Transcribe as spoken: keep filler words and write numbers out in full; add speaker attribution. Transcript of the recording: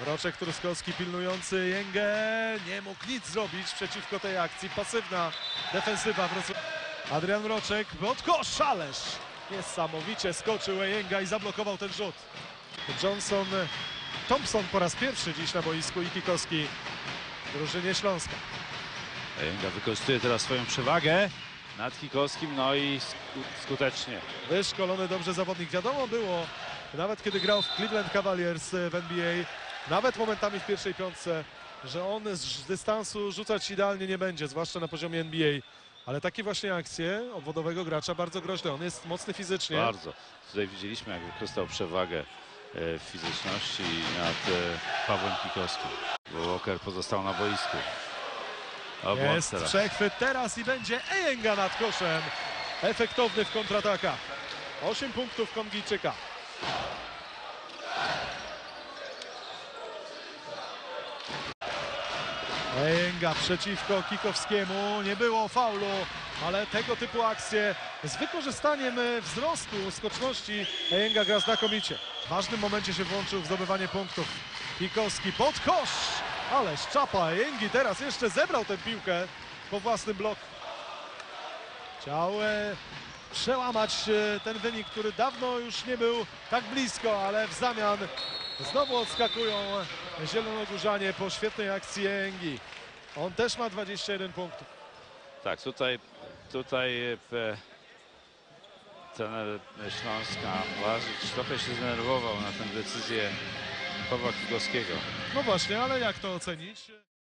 Speaker 1: Mroczek Truskowski pilnujący Jęgę nie mógł nic zrobić przeciwko tej akcji. Pasywna defensywa Wrocławia. Adrian Mroczek od kosz, ależ niesamowicie skoczył Jęga i zablokował ten rzut. Johnson, Thompson po raz pierwszy dziś na boisku i Kikowski w drużynie Śląska.
Speaker 2: Jęga wykorzystuje teraz swoją przewagę nad Kikowskim, no i skutecznie.
Speaker 1: Wyszkolony dobrze zawodnik. Wiadomo było, nawet kiedy grał w Cleveland Cavaliers w N B A, nawet momentami w pierwszej piątce, że on z dystansu rzucać idealnie nie będzie, zwłaszcza na poziomie N B A. Ale takie właśnie akcje obwodowego gracza bardzo groźne. On jest mocny fizycznie.
Speaker 2: Bardzo. Tutaj widzieliśmy, jak wykorzystał przewagę w fizyczności nad Pawłem Kikowskim. Walker pozostał na boisku. O,
Speaker 1: jest
Speaker 2: teraz.
Speaker 1: przechwyt teraz i będzie Jęga nad koszem. Efektowny w kontratakach. osiem punktów Kongijczyka. Jęga przeciwko Kikowskiemu. Nie było faulu, ale tego typu akcje z wykorzystaniem wzrostu, skoczności Jęga gra znakomicie. W ważnym momencie się włączył w zdobywanie punktów. Kikowski pod kosz. Ależ czapa Jęgi teraz jeszcze zebrał tę piłkę po własnym bloku. Chciał e, przełamać e, ten wynik, który dawno już nie był tak blisko, ale w zamian znowu odskakują zielonogórzanie po świetnej akcji Jęgi. On też ma dwadzieścia jeden punktów.
Speaker 2: Tak, tutaj, tutaj e, trener Śląska Błażyć trochę się zdenerwował na tę decyzję Pawła Kikowskiego.
Speaker 1: No właśnie, ale jak to ocenić?